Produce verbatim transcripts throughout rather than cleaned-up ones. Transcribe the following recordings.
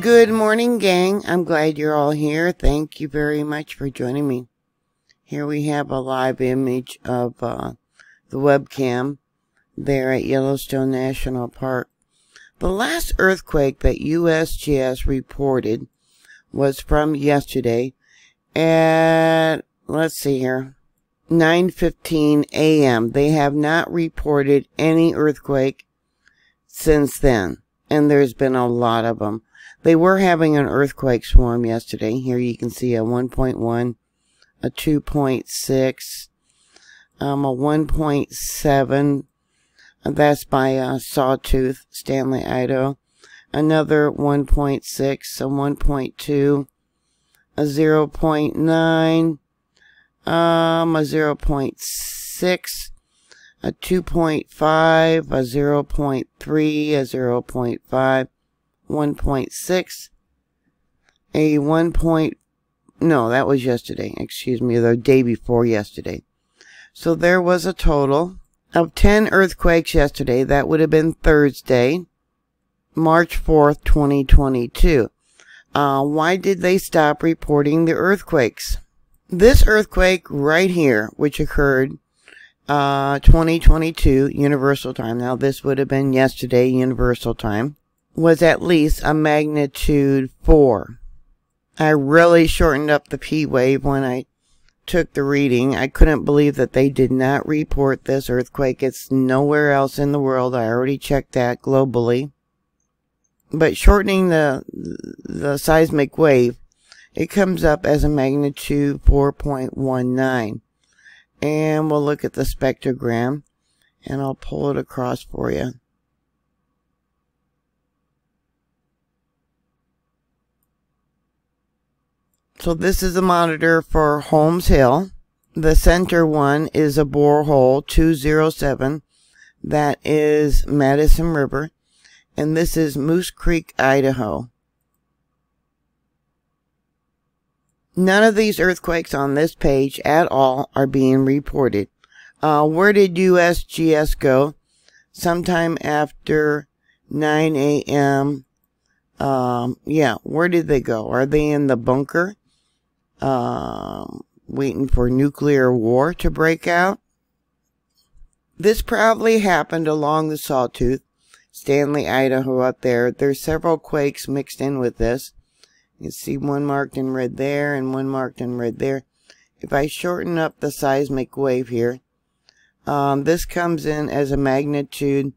Good morning, gang. I'm glad you're all here. Thank you very much for joining me. Here we have a live image of uh, the webcam there at Yellowstone National Park. The last earthquake that U S G S reported was from yesterday at, let's see here, nine fifteen a m They have not reported any earthquake since then, and there's been a lot of them. They were having an earthquake swarm yesterday. Here you can see a one point one, a two point six, um, a one point seven. That's by uh, Sawtooth, Stanley, Idaho. Another one point six, a one point two, a zero point nine, um, a zero point six, a two point five, a zero point three, a zero point five, one point six, a one point, no, that was yesterday, excuse me, the day before yesterday. So there was a total of ten earthquakes yesterday. That would have been Thursday, March fourth, twenty twenty-two. Uh, why did they stop reporting the earthquakes? This earthquake right here, which occurred uh, twenty twenty-two Universal Time, now this would have been yesterday Universal Time, was at least a magnitude four. I really shortened up the P wave when I took the reading. I couldn't believe that they did not report this earthquake. It's nowhere else in the world. I already checked that globally. But shortening the the seismic wave, it comes up as a magnitude four point one nine. And we'll look at the spectrogram, and I'll pull it across for you. So this is a monitor for Holmes Hill. The center one is a borehole two oh seven. That is Madison River. And this is Moose Creek, Idaho. None of these earthquakes on this page at all are being reported. Uh, where did U S G S go? Sometime after nine a m Um, yeah, where did they go? Are they in the bunker? Um, waiting for nuclear war to break out? This probably happened along the Sawtooth, Stanley, Idaho up there. There's several quakes mixed in with this. You can see one marked in red there and one marked in red there. If I shorten up the seismic wave here, um, this comes in as a magnitude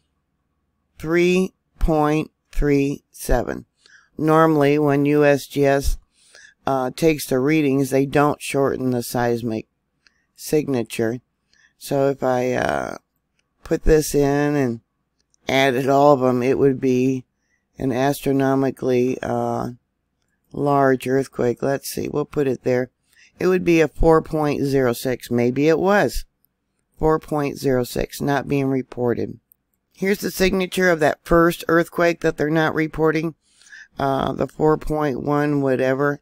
three point three seven. Normally, when U S G S uh, takes the readings, they don't shorten the seismic signature. So if I uh, put this in and added all of them, it would be an astronomically uh, large earthquake. Let's see, we'll put it there. It would be a four point zero six. Maybe it was four point zero six, not being reported. Here's the signature of that first earthquake that they're not reporting, uh, the four point one whatever.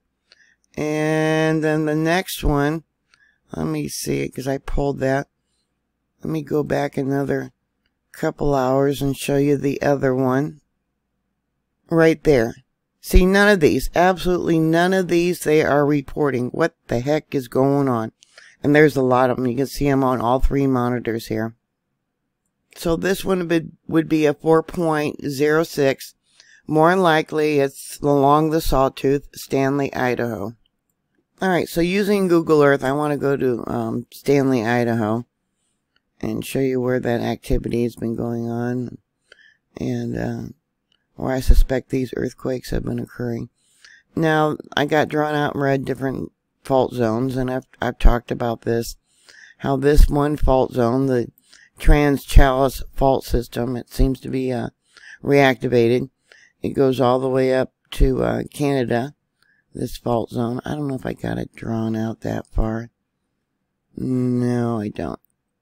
And then the next one, let me see it because I pulled that. Let me go back another couple hours and show you the other one. Right there. See, none of these, absolutely none of these they are reporting. What the heck is going on? And there's a lot of them. You can see them on all three monitors here. So this one would, would be a four point zero six. More than likely, it's along the Sawtooth, Stanley, Idaho. Alright, so using Google Earth, I want to go to um, Stanley, Idaho, and show you where that activity has been going on, and uh, where I suspect these earthquakes have been occurring. Now, I got drawn out and read different fault zones, and I've, I've talked about this, how this one fault zone, the Trans-Challis fault system, it seems to be uh, reactivated. It goes all the way up to uh, Canada, this fault zone. I don't know if I got it drawn out that far. No, I don't.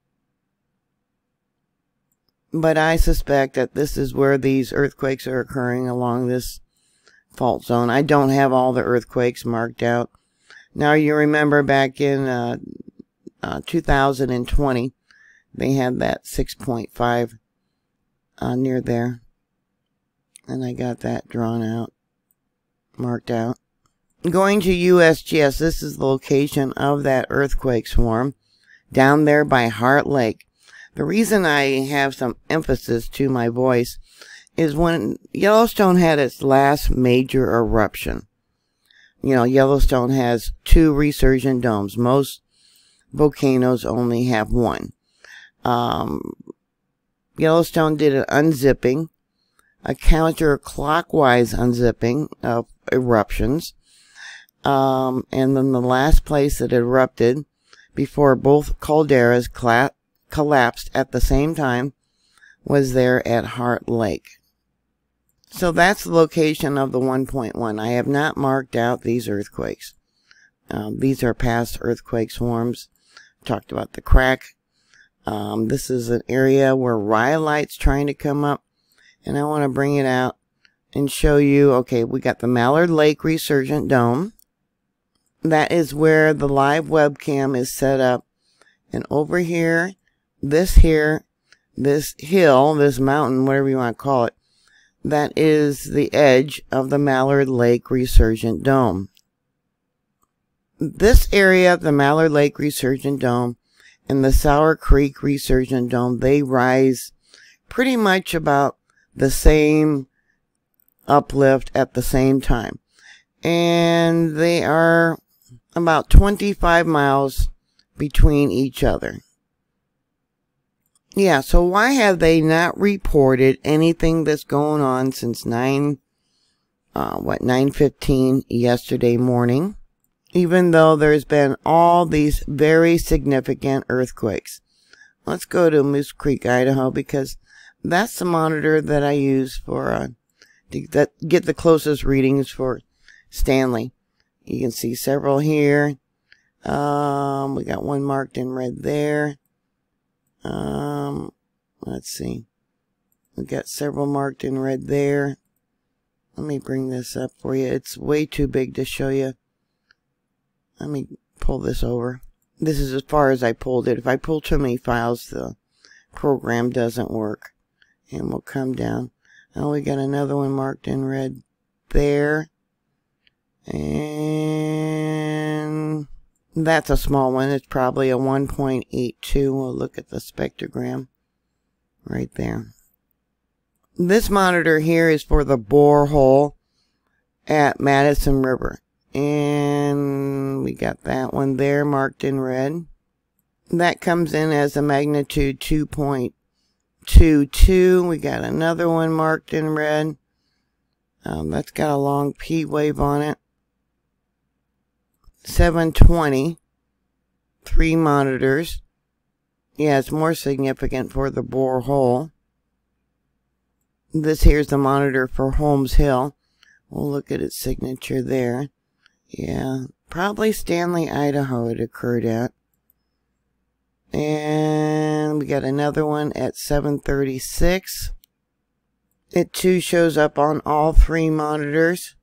But I suspect that this is where these earthquakes are occurring, along this fault zone. I don't have all the earthquakes marked out. Now, you remember back in uh, uh, two thousand twenty, they had that six point five uh, near there. And I got that drawn out. marked out. Going to U S G S, this is the location of that earthquake swarm down there by Heart Lake. The reason I have some emphasis to my voice is when Yellowstone had its last major eruption. You know, Yellowstone has two resurgent domes. Most volcanoes only have one. Um, Yellowstone did an unzipping, a counterclockwise unzipping of eruptions. Um, and then the last place that erupted before both calderas collapsed at the same time was there at Heart Lake. So that's the location of the one point one. I have not marked out these earthquakes. Um, these are past earthquake swarms. Talked about the crack. Um, this is an area where rhyolite's trying to come up. And I want to bring it out and show you, okay, we got the Mallard Lake Resurgent Dome. That is where the live webcam is set up. And over here, this here, this hill, this mountain, whatever you want to call it, that is the edge of the Mallard Lake Resurgent Dome. This area, the Mallard Lake Resurgent Dome and the Sour Creek Resurgent Dome, they rise pretty much about the same uplift at the same time. And they are about twenty-five miles between each other. Yeah, so why have they not reported anything that's going on since nine, uh, what, nine fifteen yesterday morning? Even though there's been all these very significant earthquakes. Let's go to Moose Creek, Idaho, because that's the monitor that I use for, uh, to that, get the closest readings for Stanley. You can see several here. Um, we got one marked in red there. Um, let's see. We got several marked in red there. Let me bring this up for you. It's way too big to show you. Let me pull this over. This is as far as I pulled it. If I pull too many files, the program doesn't work. And we'll come down. Oh, we got another one marked in red there. And that's a small one. It's probably a one point eight two. We'll look at the spectrogram right there. This monitor here is for the borehole at Madison River. And we got that one there marked in red. That comes in as a magnitude two point two two. We got another one marked in red. Um, that's got a long P wave on it. seven twenty. Three monitors. Yeah, it's more significant for the borehole. This here's the monitor for Holmes Hill. We'll look at its signature there. Yeah, probably Stanley, Idaho it occurred at. And we got another one at seven thirty-six. It too shows up on all three monitors.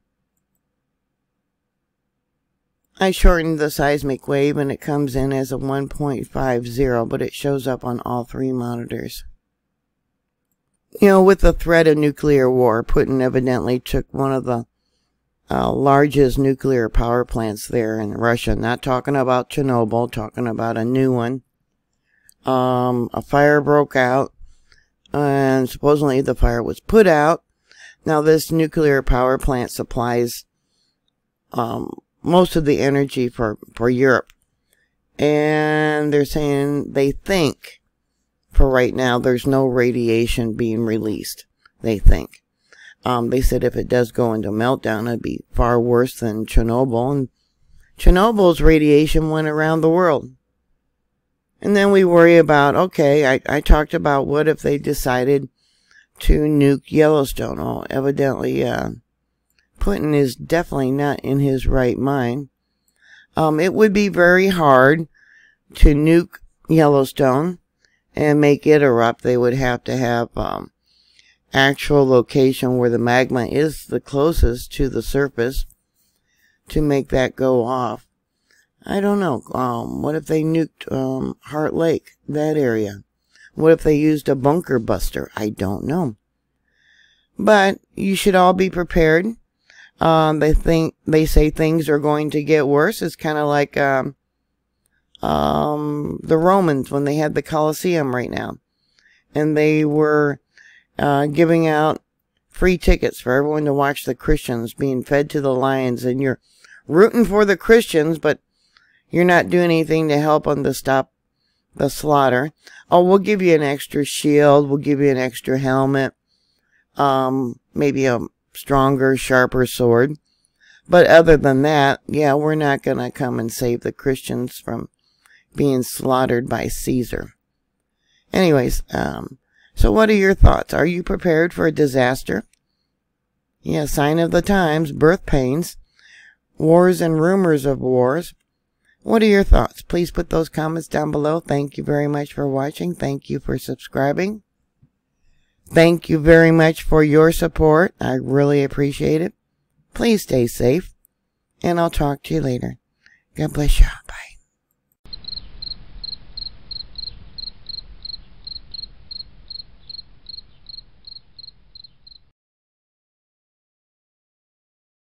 I shortened the seismic wave and it comes in as a one point five zero, but it shows up on all three monitors. You know, with the threat of nuclear war, Putin evidently took one of the uh, largest nuclear power plants there in Russia. Not talking about Chernobyl, talking about a new one. Um, a fire broke out, and supposedly the fire was put out. Now, this nuclear power plant supplies um, most of the energy for, for Europe. And they're saying they think, for right now, there's no radiation being released, they think. Um, they said if it does go into meltdown, it'd be far worse than Chernobyl. And Chernobyl's radiation went around the world. And then we worry about, okay, I, I talked about what if they decided to nuke Yellowstone. Oh, evidently, uh, Putin is definitely not in his right mind. Um, it would be very hard to nuke Yellowstone and make it erupt. They would have to have, um, actual location where the magma is the closest to the surface to make that go off. I don't know. Um, what if they nuked um, Heart Lake, that area? What if they used a bunker buster? I don't know. But you should all be prepared. Um, they think, they say things are going to get worse. It's kind of like, um, um, the Romans when they had the Colosseum right now. And they were, uh, giving out free tickets for everyone to watch the Christians being fed to the lions. And you're rooting for the Christians, but you're not doing anything to help them to stop the slaughter. Oh, we'll give you an extra shield. We'll give you an extra helmet. Um, maybe a stronger, sharper sword. But other than that, yeah, we're not going to come and save the Christians from being slaughtered by Caesar. Anyways, um, so what are your thoughts? Are you prepared for a disaster? Yeah, sign of the times, birth pains, wars and rumors of wars. What are your thoughts? Please put those comments down below. Thank you very much for watching. Thank you for subscribing. Thank you very much for your support. I really appreciate it. Please stay safe, and I'll talk to you later. God bless you.